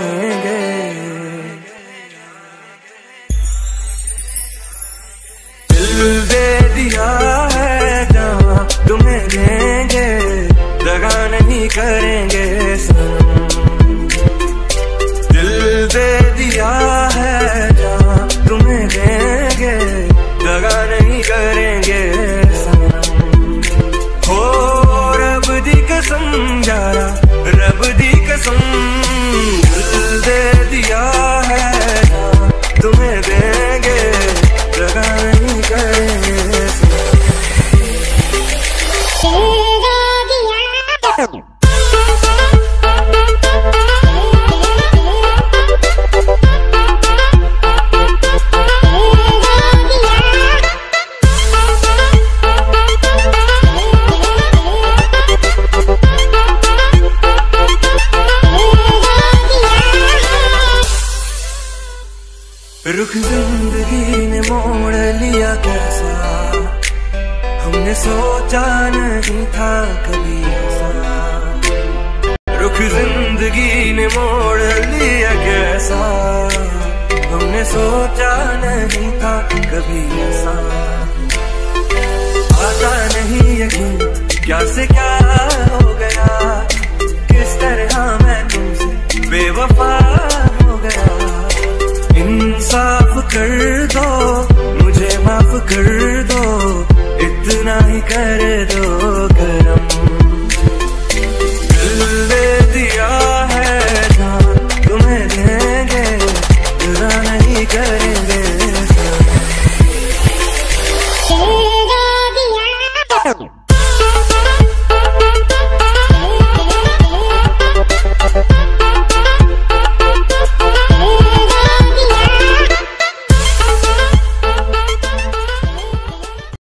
करेंगे। दिल दे दिया है जान तुम्हें देंगे, दगा नहीं करेंगे सनम। दिल दे दिया है जान तुम्हें देंगे, दगा नहीं करेंगे सनम। हो रब दी कसम यारा, रब दी कसम। दिल दे दिया है जान तुम्हें देंगे, दगा नहीं करेंगे सनम। रुख जिंदगी ने मोड़ लिया कैसा, हमने सोचा नहीं था कभी ऐसा। रुख जिंदगी ने मोड़ लिया कैसा, हमने सोचा नहीं था कभी ऐसा। आता नहीं यकीन क्या से क्या हो गया, किस तरह मैं तुमसे बेवफा हो गया। इंसाफ कर दो मुझे, माफ कर दो, इतना ही कर दो कर